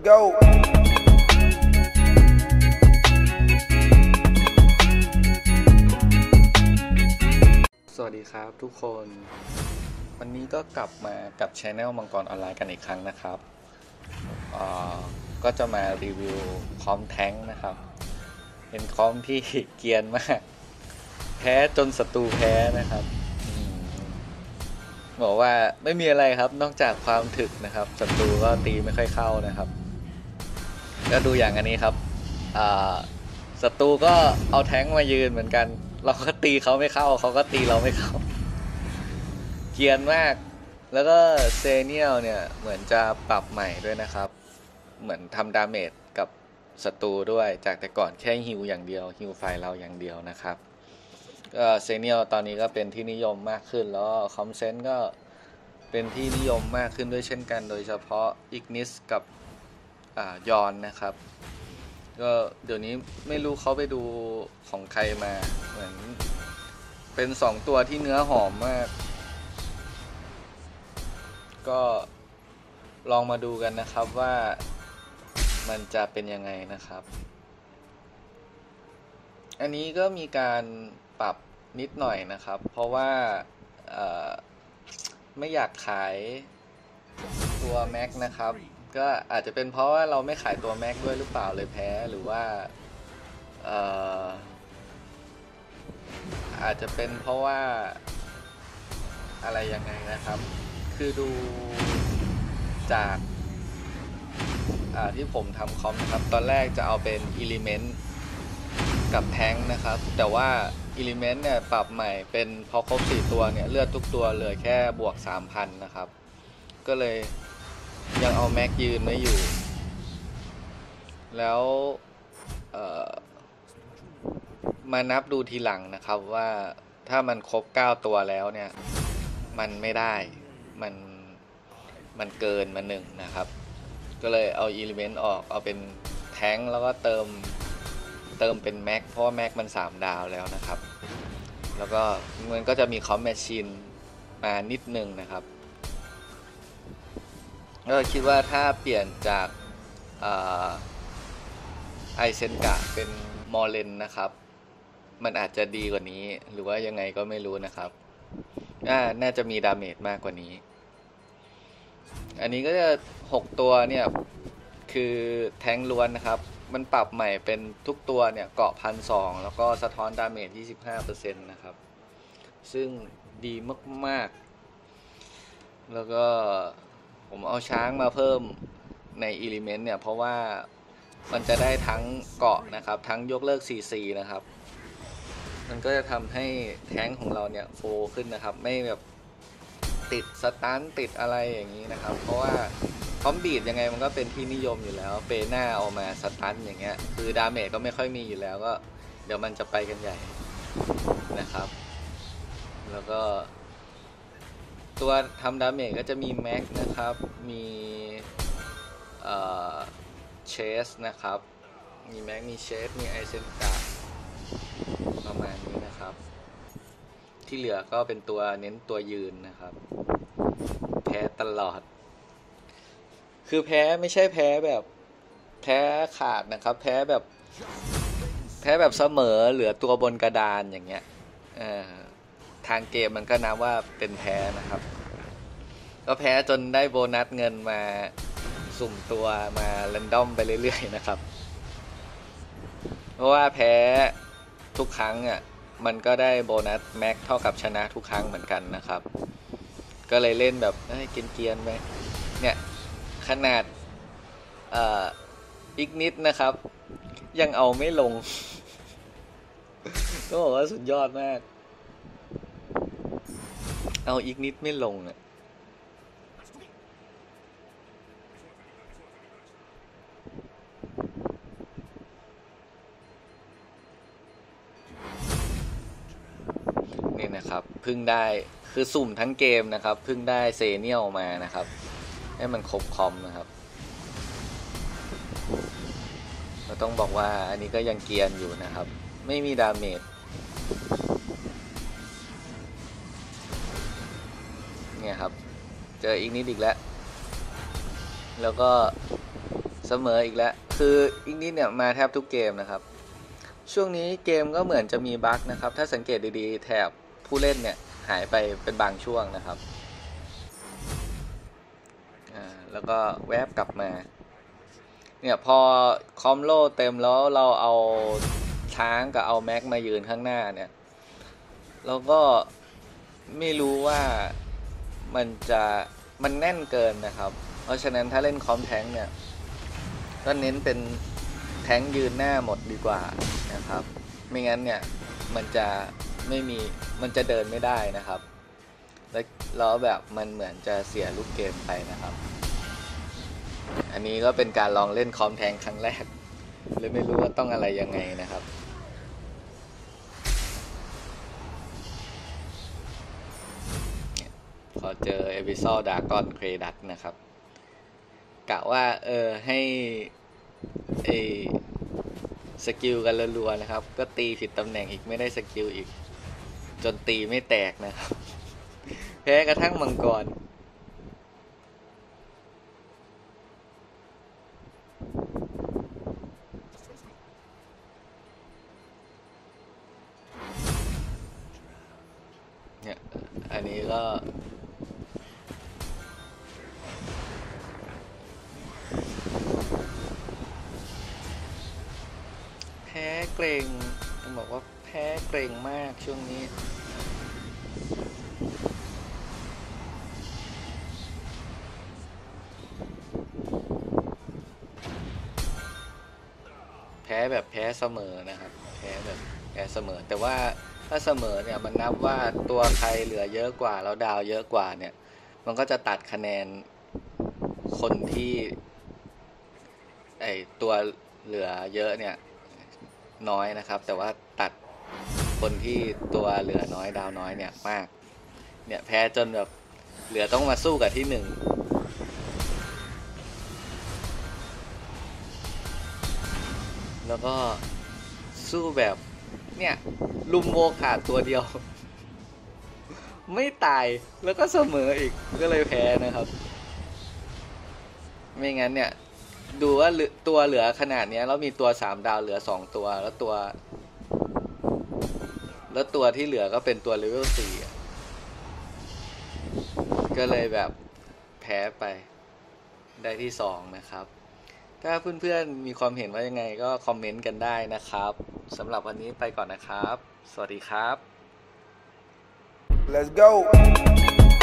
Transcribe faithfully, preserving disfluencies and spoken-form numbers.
yo สวัสดีครับทุกคนวันนี้ก็กลับมากับ Channel มังกรออนไลน์กันอีกครั้งนะครับก็จะมารีวิวคอมแท้งนะครับเป็นคอมที่เกรียนมากแพ้จนศัตรูแพ้นะครับบอกว่าไม่มีอะไรครับนอกจากความถึกนะครับศัตรูก็ตีไม่ค่อยเข้านะครับก็ดูอย่างอันนี้ครับศัตรูก็เอาแท้งมายืนเหมือนกันเราก็ตีเขาไม่เข้าเขาก็ตีเราไม่เข้าเกรียนมากแล้วก็เซเนียลเนี่ยเหมือนจะปรับใหม่ด้วยนะครับเหมือนทำดาเมจกับศัตรูด้วยจากแต่ก่อนแค่ฮิวอย่างเดียวฮิวไฟเราอย่างเดียวนะครับก็เซเนียลตอนนี้ก็เป็นที่นิยมมากขึ้นแล้วคอมเซนต์ก็เป็นที่นิยมมากขึ้นด้วยเช่นกันโดยเฉพาะอิกนิสกับยอนนะครับก็เดี๋ยวนี้ไม่รู้เขาไปดูของใครมาเหมือนเป็นสองตัวที่เนื้อหอมมากก็ลองมาดูกันนะครับว่ามันจะเป็นยังไงนะครับอันนี้ก็มีการปรับนิดหน่อยนะครับเพราะว่าไม่อยากขายตัวแม็กนะครับก็อาจจะเป็นเพราะว่าเราไม่ขายตัวแม็กด้วยหรือเปล่าเลยแพ้หรือว่าอาจจะเป็นเพราะว่าอะไรยังไงนะครับคือดูจากที่ผมทำคอมนะครับตอนแรกจะเอาเป็น Element กับแท้งนะครับแต่ว่า Element เนี่ยปรับใหม่เป็นพอครบสี่ตัวเนี่ยเลือดทุกตัวเหลือแค่บวก สามพัน นะครับก็เลยยังเอาแม็กยืนไม่อยู่แล้วมานับดูทีหลังนะครับว่าถ้ามันครบเก้าตัวแล้วเนี่ยมันไม่ได้มันมันเกินมาหนึ่งนะครับก็เลยเอา Element ออกเอาเป็นแท้งแล้วก็เติมเติมเป็นแม็กเพราะว่าแม็กมันสามดาวแล้วนะครับแล้วก็มันก็จะมีคอมแมชชีนมานิดนึงนะครับก็คิดว่าถ้าเปลี่ยนจากไอเซนกะเป็นมอร์เลนนะครับมันอาจจะดีกว่านี้หรือว่ายังไงก็ไม่รู้นะครับน่าจะมีดาเมจมากกว่านี้อันนี้ก็จะหกตัวเนี่ยคือแท้งล้วนนะครับมันปรับใหม่เป็นทุกตัวเนี่ยเกาะพันสองแล้วก็สะท้อนดาเมจ ยี่สิบห้าเปอร์เซ็นต์ นะครับซึ่งดีมากๆแล้วก็ผมเอาช้างมาเพิ่มใน Element เนี่ยเพราะว่ามันจะได้ทั้งเกาะนะครับทั้งยกเลิก ซี ซี นะครับมันก็จะทำให้แท้งของเราเนี่ยโฟขึ้นนะครับไม่แบบติดสตันติดอะไรอย่างนี้นะครับเพราะว่าคอมบีดยังไงมันก็เป็นที่นิยมอยู่แล้วเปหน้าเอามาสตันอย่างเงี้ยคือดาเมจก็ไม่ค่อยมีอยู่แล้วก็เดี๋ยวมันจะไปกันใหญ่นะครับแล้วก็ตัวทำดาเมจก็จะมีแม็กนะครับมีเอ่อเชสนะครับมีแม็กมีเชสมีไอเซนกาประมาณนี้นะครับที่เหลือก็เป็นตัวเน้นตัวยืนนะครับแพ้ตลอดคือแพ้ไม่ใช่แพ้แบบแพ้ขาดนะครับแพ้แบบแพ้แบบเสมอเหลือตัวบนกระดานอย่างเงี้ยทางเกมมันก็นับว่าเป็นแพ้นะครับก็แพ้จนได้โบนัสเงินมาสุ่มตัวมาแรนดอมไปเรื่อยๆนะครับเพราะว่าแพ้ทุกครั้งอ่ะมันก็ได้โบนัสแม็กเท่ากับชนะทุกครั้งเหมือนกันนะครับก็เลยเล่นแบบเฮ้ยเกรียนๆไปเนี่ยขนาดเอ่ออีกนิดนะครับยังเอาไม่ลงก็บอกว่าสุดยอดมากเอาอีกนิดไม่ลงอ่ะนี่นะครับเพิ่งได้คือสุ่มทั้งเกมนะครับเพิ่งได้เซเนียลมานะครับให้มันครบคอมนะครับเราต้องบอกว่าอันนี้ก็ยังเกรียนอยู่นะครับไม่มีดาเมจเนี่ยครับเจออีกนิดอีกแล้วแล้วก็เสมออีกแล้วคืออีกนิดเนี่ยมาแทบทุกเกมนะครับช่วงนี้เกมก็เหมือนจะมีบั๊กนะครับถ้าสังเกตดีๆแถบผู้เล่นเนี่ยหายไปเป็นบางช่วงนะครับอ่าแล้วก็แวบกลับมาเนี่ยพอคอมโล่เต็มแล้วเราเอาช้างกับเอาแม็กมายืนข้างหน้าเนี่ยเราก็ไม่รู้ว่ามันจะมันแน่นเกินนะครับเพราะฉะนั้นถ้าเล่นคอมแทงเนี่ยก็เน้นเป็นแทงยืนหน้าหมดดีกว่านะครับไม่งั้นเนี่ยมันจะไม่มีมันจะเดินไม่ได้นะครับแล้วแล้วแบบมันเหมือนจะเสียลูกเกมไปนะครับอันนี้ก็เป็นการลองเล่นคอมแทงครั้งแรกเลยไม่รู้ว่าต้องอะไรยังไงนะครับพอเจอเอพิโซดดากอนเครดัตนะครับกะว่าเออให้ไอสกิลกันรัวๆนะครับก็ตีผิดตำแหน่งอีกไม่ได้สกิลอีกจนตีไม่แตกนะครับแพ้กระทั่งมังกรเนี่ยอันนี้ก็แพ้เกรงต้องบอกว่าแพ้เกรงมากช่วงนี้แพ้แบบแพ้เสมอนะครับแพ้แบบแพ้เสมอแต่ว่าถ้าเสมอเนี่ยมันนับว่าตัวใครเหลือเยอะกว่าแล้วดาวเยอะกว่าเนี่ยมันก็จะตัดคะแนนคนที่ไอตัวเหลือเยอะเนี่ยน้อยนะครับแต่ว่าตัดคนที่ตัวเหลือน้อยดาวน้อยเนี่ยมากเนี่ยแพ้จนแบบเหลือต้องมาสู้กับที่หนึ่งแล้วก็สู้แบบเนี่ยลุมโวขาดตัวเดียวไม่ตายแล้วก็เสมออีกก็เลยแพ้นะครับไม่งั้นเนี่ยดูว่าตัวเหลือขนาดนี้แล้วมีตัวสามดาวเหลือสองตัวแล้วตัวแล้วตัวที่เหลือก็เป็นตัวเลเวลสี่ก็เลยแบบแพ้ไปได้ที่สองนะครับถ้าเพื่อนๆมีความเห็นว่ายังไงก็คอมเมนต์กันได้นะครับสำหรับวันนี้ไปก่อนนะครับสวัสดีครับ Let's go